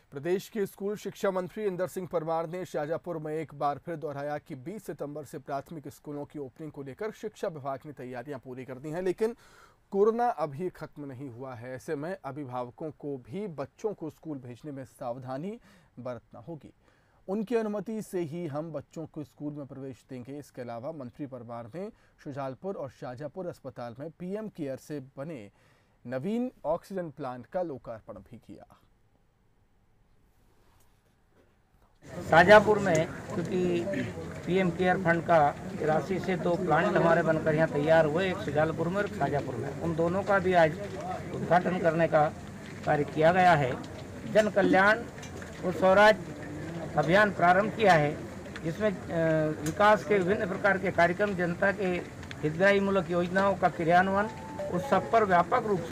प्रदेश के स्कूल शिक्षा मंत्री इंदर सिंह परमार ने शाजापुर में एक बार फिर दोहराया कि 20 सितंबर से प्राथमिक स्कूलों की ओपनिंग को लेकर शिक्षा विभाग ने तैयारियां पूरी कर दी हैं, लेकिन कोरोना अभी खत्म नहीं हुआ है। ऐसे में अभिभावकों को भी बच्चों को स्कूल भेजने में सावधानी बरतना होगी। उनकी अनुमति से ही हम बच्चों को स्कूल में प्रवेश देंगे। इसके अलावा मंत्री परमार ने शुजालपुर और शाजापुर अस्पताल में पीएम केयर से बने नवीन ऑक्सीजन प्लांट का लोकार्पण भी किया। शाजापुर में क्योंकि पीएम केयर फंड का राशि से 2 प्लांट हमारे बनकर यहाँ तैयार हुए, एक शुजालपुर में और एक शाजापुर में। उन दोनों का भी आज उद्घाटन करने का कार्य किया गया है। जन कल्याण और स्वराज अभियान प्रारंभ किया है, जिसमें विकास के विभिन्न प्रकार के कार्यक्रम, जनता के हितग्राही मूलक योजनाओं का क्रियान्वयन, उस सब पर व्यापक रूप से